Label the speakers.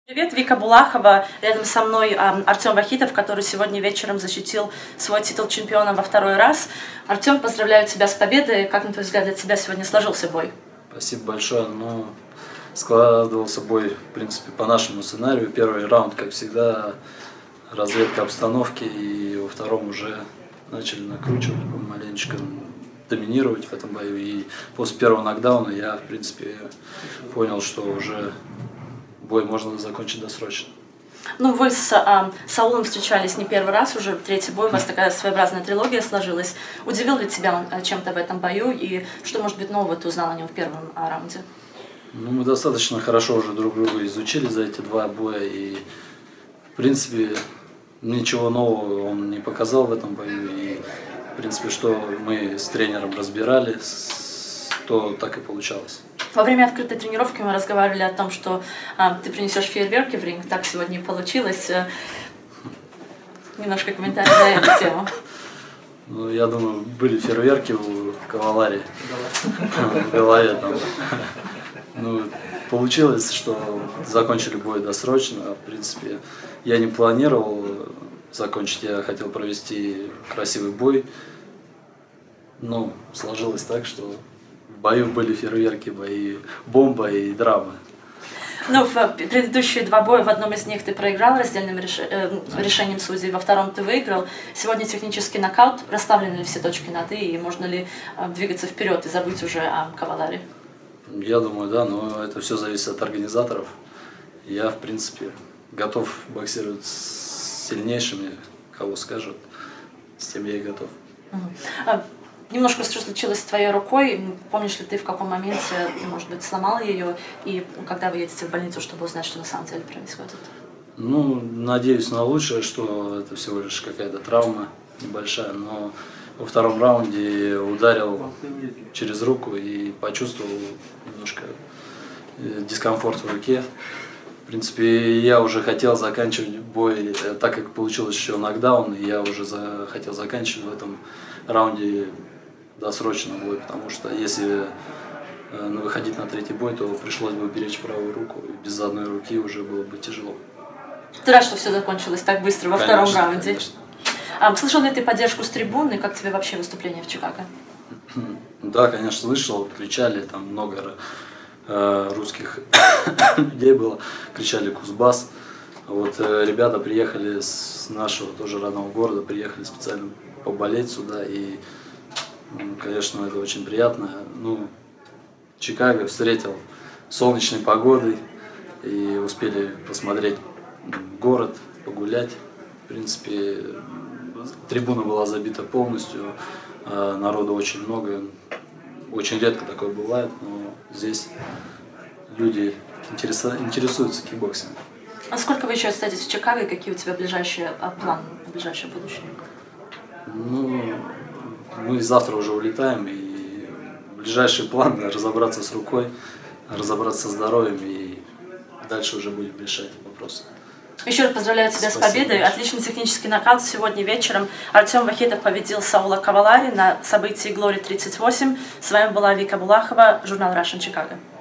Speaker 1: Привет, Вика Булахова. Рядом со мной Артем Вахитов, который сегодня вечером защитил свой титул чемпиона во второй раз. Артем, поздравляю тебя с победой. Как, на твой взгляд, для тебя сегодня сложился бой?
Speaker 2: Спасибо большое. Ну, складывался бой, в принципе, по нашему сценарию. Первый раунд, как всегда, разведка обстановки, и во втором уже начали накручивать, маленечко доминировать в этом бою. И после первого нокдауна я, в принципе, понял, что уже бой можно закончить досрочно.
Speaker 1: Ну, вы с Саулом встречались не первый раз, уже третий бой, у вас такая своеобразная трилогия сложилась. Удивил ли тебя он чем-то в этом бою, и что, может быть, нового ты узнал о нем в первом раунде?
Speaker 2: Ну, мы достаточно хорошо уже друг друга изучили за эти два боя, и, в принципе, ничего нового он не показал в этом бою, и, в принципе, что мы с тренером разбирали, то так и получалось.
Speaker 1: Во время открытой тренировки мы разговаривали о том, что ты принесешь фейерверки в ринг. Так сегодня и получилось. Немножко комментариев на эту тему.
Speaker 2: Ну, я думаю, были фейерверки у Кавалари в голове там. Ну, получилось, что закончили бой досрочно. В принципе, я не планировал закончить, я хотел провести красивый бой. Но сложилось так, что в бою были фейерверки, бои, бомба и драма.
Speaker 1: Ну, в предыдущие два боя, в одном из них ты проиграл раздельным решением судей, во втором ты выиграл. Сегодня технический нокаут. Расставлены ли все точки над «и», и можно ли двигаться вперед и забыть уже о Кавалари?
Speaker 2: Я думаю, да, но это все зависит от организаторов. Я, в принципе, готов боксировать с сильнейшими, кого скажут, с тем я и готов.
Speaker 1: Немножко что случилось с твоей рукой. Помнишь ли ты, в каком моменте, может быть, сломал ее, и когда вы едете в больницу, чтобы узнать, что на самом деле происходит?
Speaker 2: Ну, надеюсь на лучшее, что это всего лишь какая-то травма небольшая, но во втором раунде ударил через руку и почувствовал немножко дискомфорт в руке. В принципе, я уже хотел заканчивать бой, так как получилось еще нокдаун, и я уже хотел заканчивать в этом раунде досрочно бой, потому что если выходить на третий бой, то пришлось бы беречь правую руку, и без одной руки уже было бы тяжело.
Speaker 1: Ты рад, что все закончилось так быстро во втором раунде?
Speaker 2: Конечно.
Speaker 1: Слышал ли ты поддержку с трибуны? Как тебе вообще выступление в Чикаго?
Speaker 2: Да, конечно, слышал, кричали, там много русских людей было, кричали «Кузбасс». Вот ребята приехали с нашего тоже родного города, приехали специально поболеть сюда, и, конечно, это очень приятно. Ну, Чикаго встретил солнечной погодой, и успели посмотреть город, погулять. В принципе, трибуна была забита полностью, народу очень много, очень редко такое бывает, но здесь люди интересуются кикбоксингом.
Speaker 1: А сколько вы еще остаетесь в Чикаго, и какие у тебя ближайшие планы на ближайшее будущее?
Speaker 2: Ну, мы завтра уже улетаем, и ближайший план разобраться с рукой, разобраться со здоровьем, и дальше уже будем решать вопросы.
Speaker 1: Еще раз поздравляю тебя с победой. Отличный технический нокаут сегодня вечером. Артем Вахитов победил Саула Кавалари на событии Glory 38. С вами была Вика Булахова, журнал Russian Chicago.